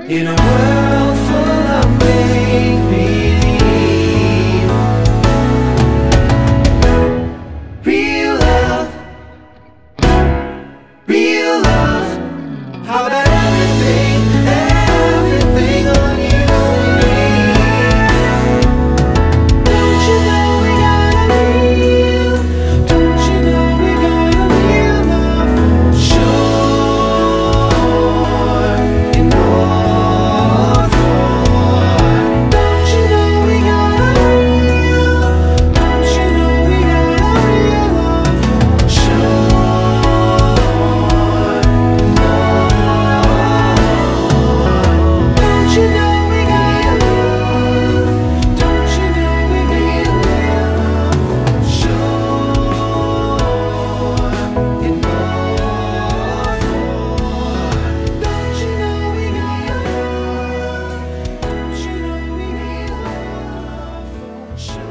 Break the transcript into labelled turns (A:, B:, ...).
A: in a world full of make-believe. Real love, real love. How about everything, everything on you and me? Don't you know we got a real, don't you know we got a real love for sure, and more for. Don't you know we got a real, don't you know we got a real love for sure, and more. Don't you know we got a love, don't you know we got a love for sure, and more for. Don't you know we got a love, don't you know we got a love for sure.